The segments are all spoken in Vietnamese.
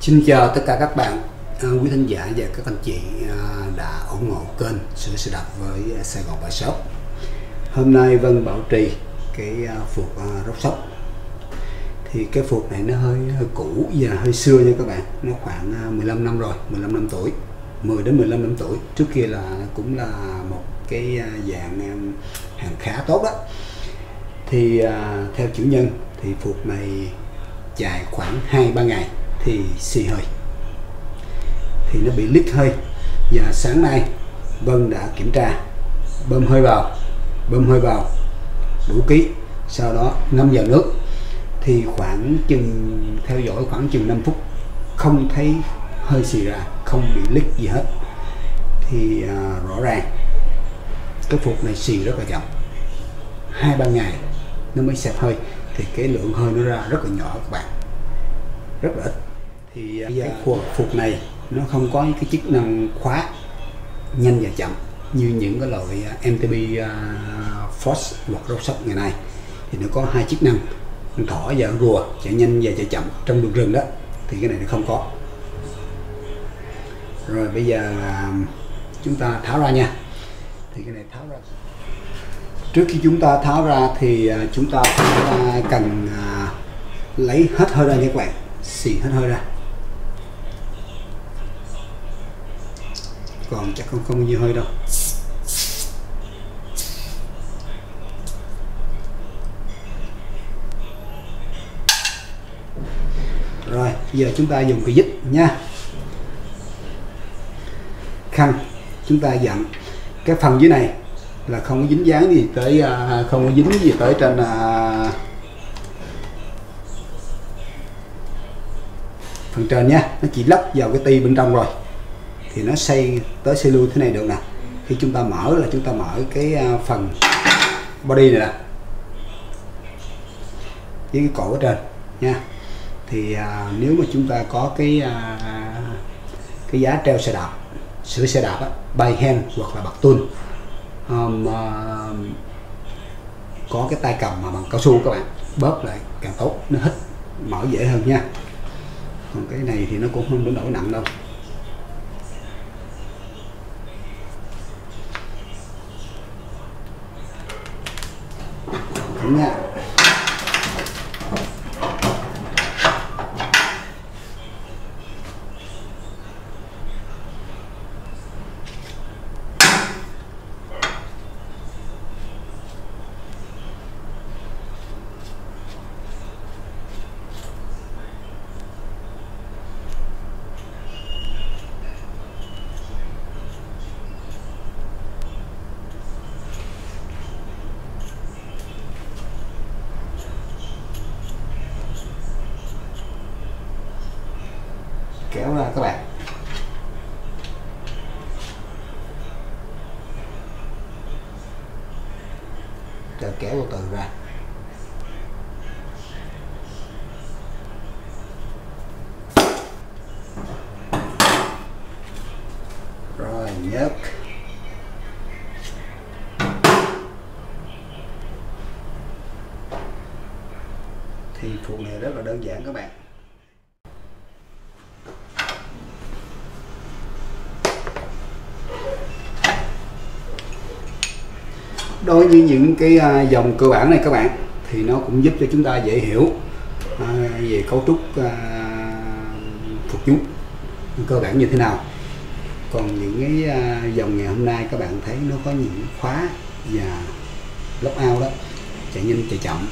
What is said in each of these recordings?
Xin chào tất cả các bạn, quý thính giả và các anh chị đã ủng hộ kênh Sửa xe đạp với Sài Gòn Bike Shop. Hôm nay Vân bảo trì cái phuộc rốc sốc. Thì cái phuộc này nó hơi cũ và hơi xưa nha các bạn. Nó khoảng 15 năm rồi, 15 năm tuổi, 10 đến 15 năm tuổi. Trước kia là cũng là một cái dạng hàng khá tốt đó. Thì theo chủ nhân thì phuộc này chạy khoảng 2-3 ngày thì xì hơi, thì nó bị lít hơi. Và sáng nay Vân đã kiểm tra, bơm hơi vào đủ ký, sau đó ngâm vào nước thì khoảng chừng, theo dõi khoảng chừng 5 phút không thấy hơi xì ra, không bị lít gì hết. Thì rõ ràng cái phuộc này xì rất là chậm, 2-3 ngày nó mới xẹp hơi, thì cái lượng hơi nó ra rất là nhỏ các bạn, rất là ít. Thì cái phuộc này nó không có cái chức năng khóa nhanh và chậm như những cái loại MTB Force hoặc rốc sốc ngày nay. Thì nó có hai chức năng, thỏ và rùa, chạy nhanh và chạy chậm trong đường rừng đó, thì cái này nó không có. Rồi bây giờ chúng ta tháo ra nha. Thì cái này tháo ra, trước khi chúng ta tháo ra thì chúng ta cần lấy hết hơi ra nha các bạn, xì hết hơi ra. Còn chắc không có nhiều hơi đâu. Rồi giờ chúng ta dùng cái dít nha, khăn chúng ta dặn cái phần dưới này là không có dính dáng gì tới, không có dính gì tới trên phần trên nha. Nó chỉ lắp vào cái ti bên trong rồi thì nó xoay tới xoay lui thế này được nè. Khi chúng ta mở là chúng ta mở cái phần body này nè với cái cổ ở trên nha. Thì nếu mà chúng ta có cái giá treo xe đạp, sửa xe đạp á, by hand hoặc là bạc tuôn, có cái tay cầm mà bằng cao su các bạn, bóp lại càng tốt, nó hít mở dễ hơn nha. Còn cái này thì nó cũng không đến nỗi nặng đâu. Đúng nha. Kéo ra các bạn. Rồi kéo từ từ ra. Rồi nhấc. Thì phuộc này rất là đơn giản các bạn. Đối với những cái dòng cơ bản này các bạn, thì nó cũng giúp cho chúng ta dễ hiểu về cấu trúc phuộc nhúng cơ bản như thế nào. Còn những cái dòng ngày hôm nay các bạn thấy nó có những khóa và lock out đó, chạy nhanh chạy chậm,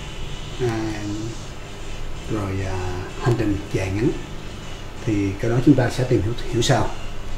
rồi hành trình dài ngắn, thì cái đó chúng ta sẽ tìm hiểu sau.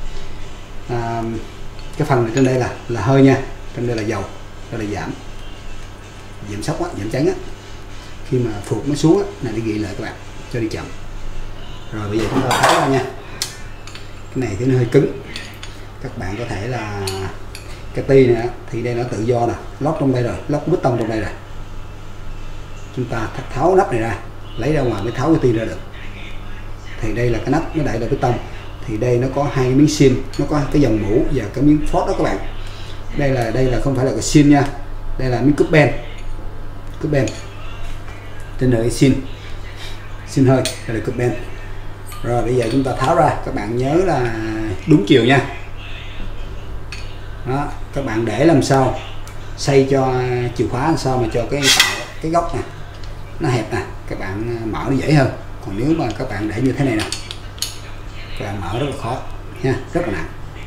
Cái phần này trên đây là hơi nha, trên đây là dầu, đây là giảm sốc á, giảm chắn á. Khi mà phuộc nó xuống á, này để ghi lại các bạn cho đi chậm. Rồi bây giờ chúng ta tháo ra nha. Cái này thì nó hơi cứng, các bạn có thể là cái ti này thì đây nó tự do nè, lót trong đây rồi, lót bít tông trong đây rồi. Chúng ta tháo nắp này ra, lấy ra ngoài mới tháo cái ti ra được. Thì đây là cái nắp, nó đậy là bít tông. Thì đây nó có hai miếng xin, nó có cái dòng mũ và cái miếng phốt đó các bạn. Đây là không phải là cái xin nha, đây là miếng cúp ben, trên này xin hơi, đây là cúp ben. Rồi bây giờ chúng ta tháo ra, các bạn nhớ là đúng chiều nha. Đó, các bạn để làm sao xây cho chìa khóa làm sao mà cho cái góc này nó hẹp nè, các bạn mở nó dễ hơn. Còn nếu mà các bạn để như thế này nè, các bạn mở rất là khó nha, rất là nặng.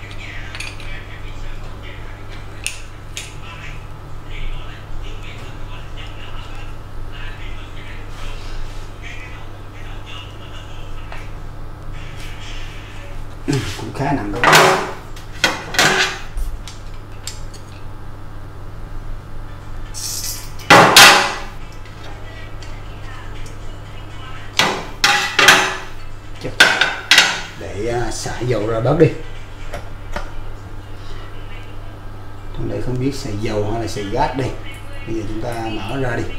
Cũng khá nặng đó. Để xả dầu ra bớt đi. Trong đây không biết xài dầu hay là xài gas đi. Bây giờ chúng ta mở ra đi.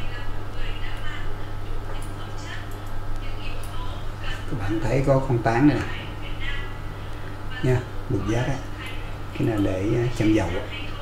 Các bạn thấy có con tán này nè nha, bục giác á, cái này để châm dầu.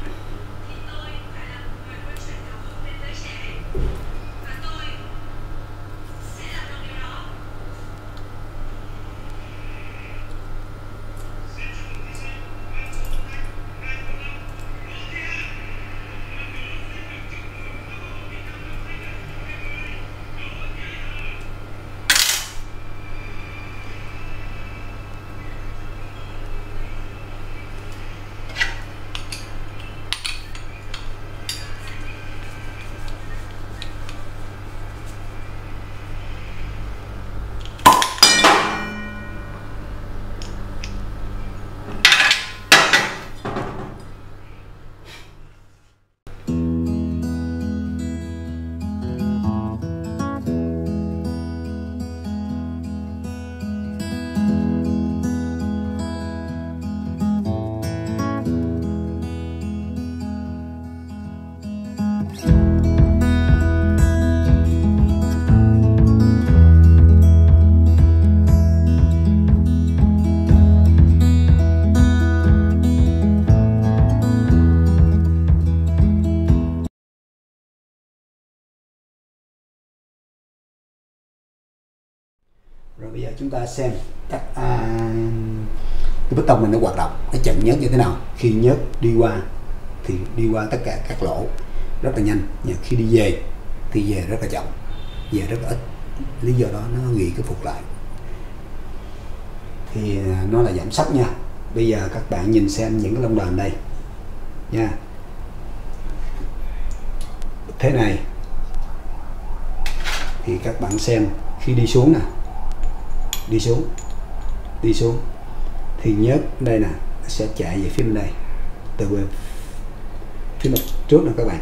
Rồi bây giờ chúng ta xem cách cái bê tông này nó hoạt động, cái trận nhớt như thế nào. Khi nhớt đi qua thì đi qua tất cả các lỗ rất là nhanh, nhưng khi đi về thì về rất là chậm, về rất là ít. Lý do đó nó ghi cái phục lại thì nó là giảm sốc nha. Bây giờ các bạn nhìn xem những cái lông đờn đây nha, thế này thì các bạn xem khi đi xuống nè, đi xuống thì nhớt đây nè sẽ chạy về phía bên đây, từ phía mặt trước nè các bạn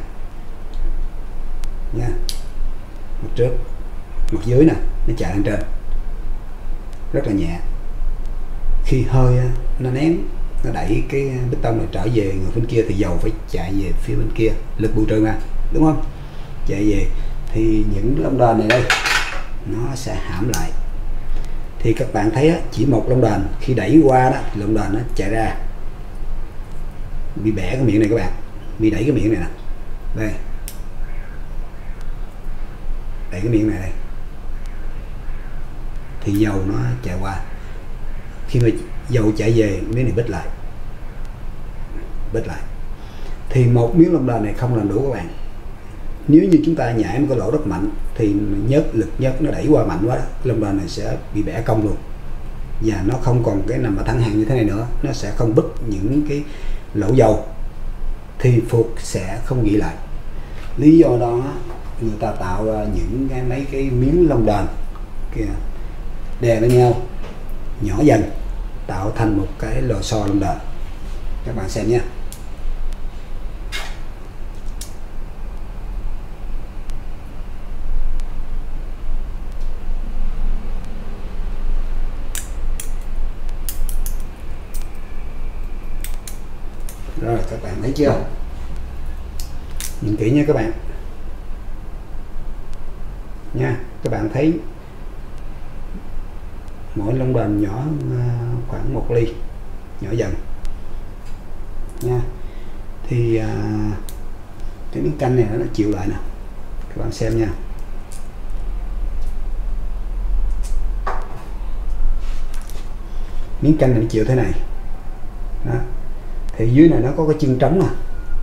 nha, mặt trước, mặt dưới nè, nó chạy lên trên rất là nhẹ. Khi hơi nó nén, nó đẩy cái bê tông này trở về người bên kia thì dầu phải chạy về phía bên kia, lực bù trừ mà, đúng không? Chạy về thì những lông đờn này đây nó sẽ hãm lại. Thì các bạn thấy chỉ một lông đờn khi đẩy qua đó, lông đờn nó chạy ra, bị bẻ cái miệng này các bạn, bị đẩy cái miệng này nè, đây, đẩy cái miệng này đây, thì dầu nó chạy qua. Khi mà dầu chạy về, miếng này bít lại, thì một miếng lông đờn này không làm đủ các bạn. Nếu như chúng ta nhảy một cái lỗ rất mạnh thì lực nhớt nó đẩy qua mạnh quá, lông đờn này sẽ bị bẻ cong luôn, và nó không còn cái nằm ở thẳng hàng như thế này nữa, nó sẽ không bít những cái lỗ dầu, thì phuộc sẽ không gỉ lại. Lý do đó người ta tạo ra những mấy cái miếng lông đờn kìa, đè lên nhau nhỏ dần, tạo thành một cái lò xo lông đờn. Các bạn xem nha. Rồi các bạn thấy chưa? Nhìn kỹ nha các bạn nha. Các bạn thấy mỗi lông đờn nhỏ khoảng 1 ly, nhỏ dần nha. Thì cái miếng canh này nó chịu lại nè, các bạn xem nha. miếng canh này nó chịu thế này đó. Thì dưới này nó có cái chân trống nè,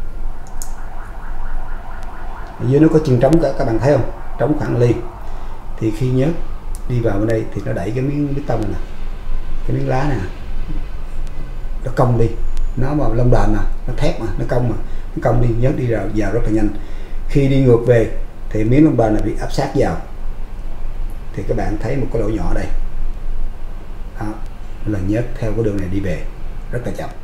dưới nó có chân trống, các bạn thấy không, trống khoảng ly. Thì khi nhớt đi vào bên đây thì nó đẩy cái miếng bê tông này nè, cái miếng lá này nó cong đi, nó vào lông đền nè, nó thép mà nó cong, nó cong đi, nhớt đi vào rất là nhanh. Khi đi ngược về thì miếng lông đền này bị áp sát vào, thì các bạn thấy một cái lỗ nhỏ đây đó, là nhớt theo cái đường này đi về rất là chậm.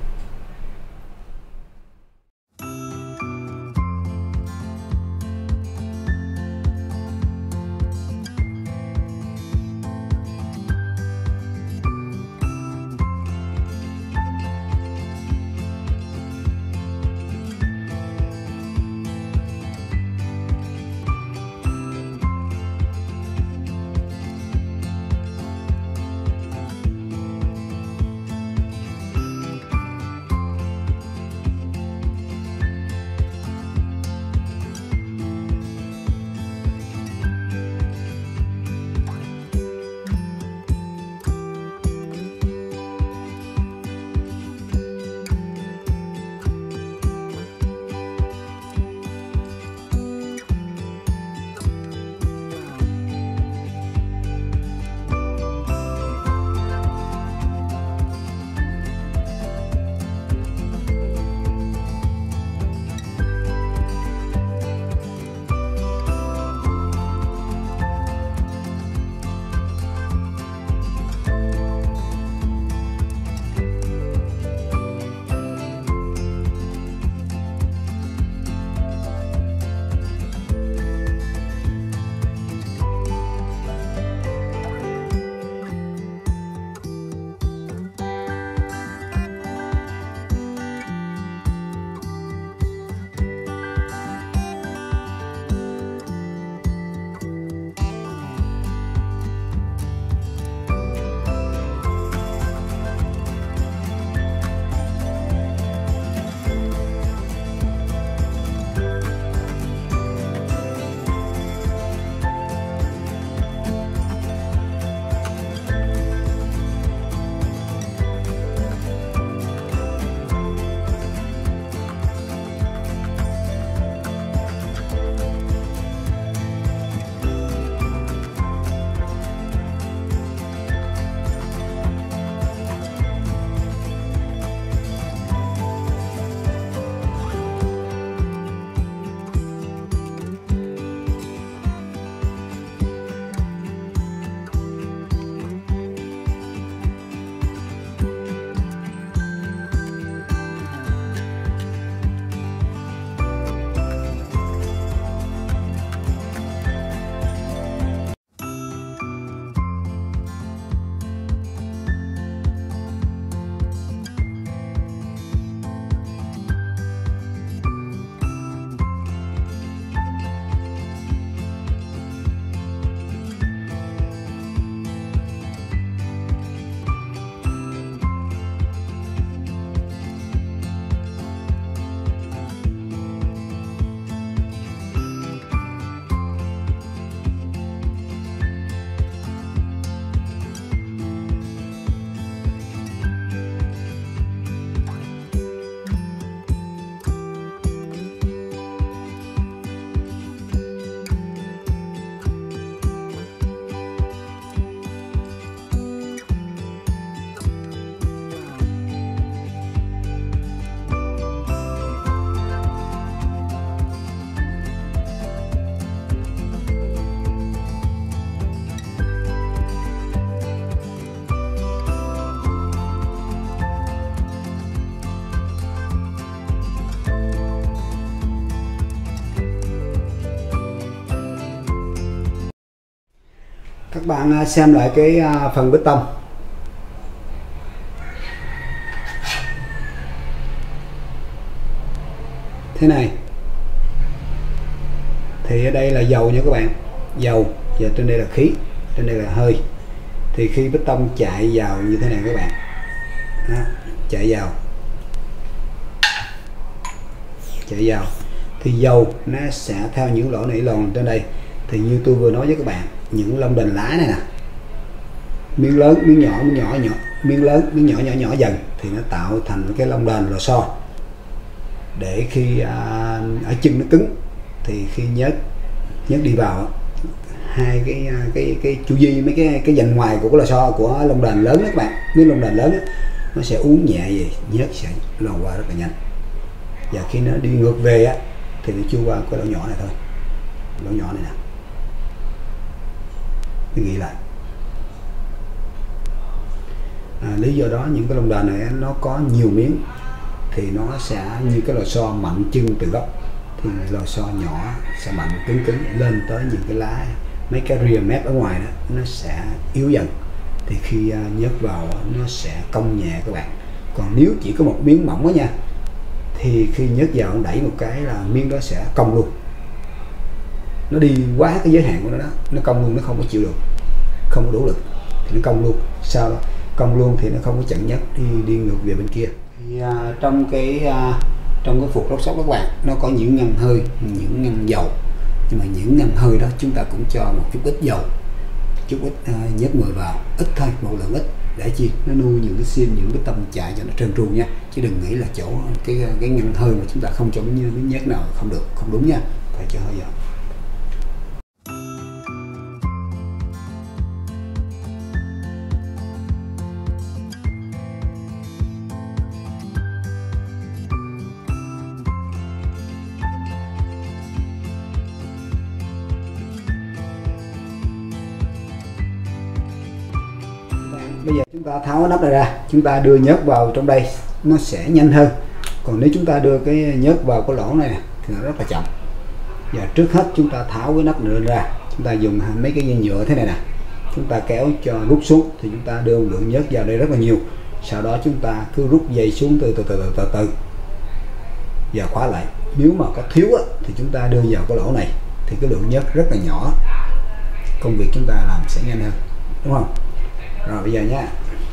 Các bạn xem lại cái phần bê tông. Thế này. Thì ở đây là dầu nha các bạn. Dầu, và trên đây là khí, trên đây là hơi. Thì khi bê tông chạy vào như thế này các bạn. Đó, chạy vào. Chạy vào thì dầu nó sẽ theo những lỗ nỉ lòn trên đây. Thì như tôi vừa nói với các bạn, những lông đền lá này nè, miếng lớn, miếng nhỏ, miếng lớn, miếng nhỏ dần thì nó tạo thành cái lông đền lò xo, để khi ở chân nó cứng thì khi nhớt đi vào, hai cái chu vi, mấy cái dành ngoài của cái lò xo của lông đền lớn đó các bạn, miếng lông đền lớn đó, nó sẽ uốn nhẹ về, nhớt sẽ lò qua rất là nhanh. Và khi nó đi ngược về á thì nó chui qua cái lỗ nhỏ này thôi, lỗ nhỏ này nè, tôi nghĩ lại. Lý do đó những cái lông đền này nó có nhiều miếng thì nó sẽ như cái lò xo mạnh chân từ gốc, thì lò xo nhỏ sẽ mạnh cứng lên tới những cái lá, mấy cái rìa mép ở ngoài đó nó sẽ yếu dần, thì khi nhớt vào nó sẽ cong nhẹ các bạn. Còn nếu chỉ có một miếng mỏng đó nha, thì khi nhớt vào đẩy một cái là miếng đó sẽ cong luôn, nó đi quá cái giới hạn của nó đó, nó cong luôn, nó không có chịu được, không có đủ lực thì nó cong luôn. Sau đó cong luôn thì nó không có chặn nhớt đi ngược về bên kia. Thì trong cái phục rốc sóc các bạn, nó có những ngăn hơi, những ngăn dầu, nhưng mà những ngăn hơi đó chúng ta cũng cho một chút ít dầu, chút ít nhớt mồi vào, ít thôi, một lượng ít, để chi nó nuôi những cái sim, những cái tâm chạy cho nó trơn tru nha, chứ đừng nghĩ là chỗ cái ngăn hơi mà chúng ta không cho miếng nhớt nào không được, không đúng nha, phải cho hơi dầu. Bây giờ chúng ta tháo cái nắp này ra, chúng ta đưa nhớt vào trong đây nó sẽ nhanh hơn. Còn nếu chúng ta đưa cái nhớt vào cái lỗ này thì nó rất là chậm. Và trước hết chúng ta tháo cái nắp này ra, chúng ta dùng mấy cái dây nhựa thế này nè, chúng ta kéo cho rút xuống, thì chúng ta đưa lượng nhớt vào đây rất là nhiều. Sau đó chúng ta cứ rút dây xuống từ từ và khóa lại. Nếu mà có thiếu thì chúng ta đưa vào cái lỗ này thì cái lượng nhớt rất là nhỏ, công việc chúng ta làm sẽ nhanh hơn, đúng không? Rồi bây giờ nhé,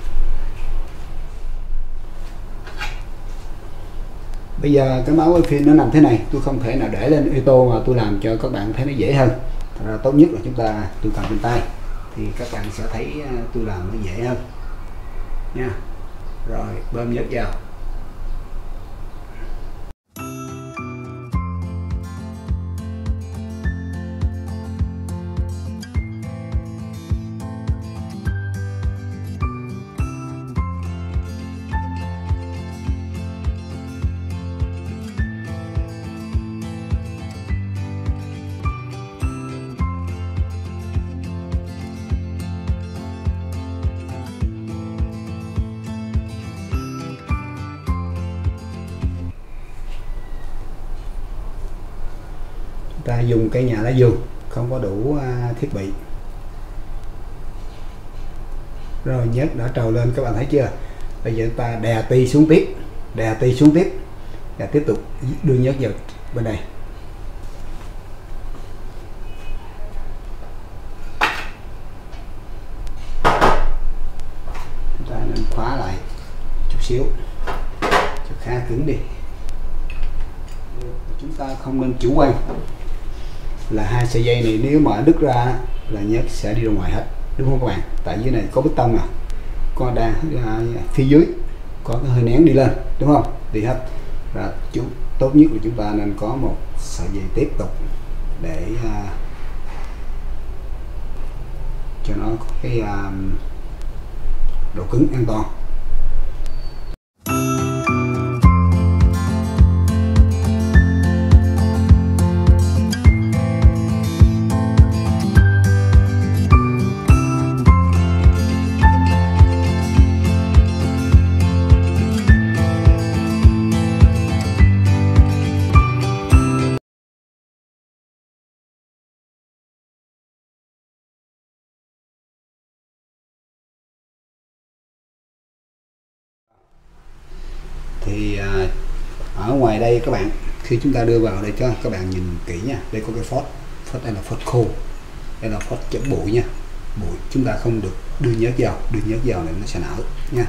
bây giờ cái máu phim nó nằm thế này, tôi không thể nào để lên ô tô mà tôi làm cho các bạn thấy nó dễ hơn. Thật ra tốt nhất là tôi cầm trên tay thì các bạn sẽ thấy tôi làm nó dễ hơn nha. Rồi bơm nhớt vào. Ta dùng cây nhà lá vườn, không có đủ thiết bị. Rồi nhớt đã trào lên, các bạn thấy chưa? Bây giờ ta đè ti xuống tiếp, và tiếp tục đưa nhớt vào bên đây. Chúng ta nên khóa lại chút xíu cho khá cứng đi. Chúng ta không nên chủ quan là hai sợi dây này nếu mà đứt ra là nhớt sẽ đi ra ngoài hết, đúng không các bạn? Tại dưới này có bê tông à, có đa phía dưới có cái hơi nén đi lên, đúng không? Đi hết. Và tốt nhất là chúng ta nên có một sợi dây tiếp tục để cho nó có cái độ cứng an toàn. Thì ở ngoài đây các bạn, khi chúng ta đưa vào đây cho các bạn nhìn kỹ nha, đây có cái phốt đây là phốt khô, đây là phốt chống bụi nha, bụi chúng ta không được đưa nhớt vào này nó sẽ nở nha.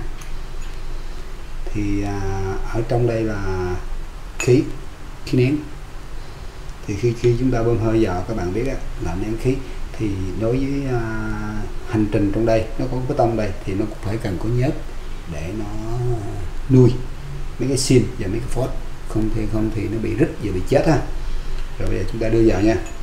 Thì ở trong đây là khí nén, thì khi chúng ta bơm hơi vào các bạn biết là nén khí, thì đối với hành trình trong đây nó có cái tông đây thì nó cũng phải cần có nhớt để nó nuôi mấy cái sim và mấy cái phốt, không thì nó bị rít và bị chết ha. Rồi bây giờ chúng ta đưa vào nha.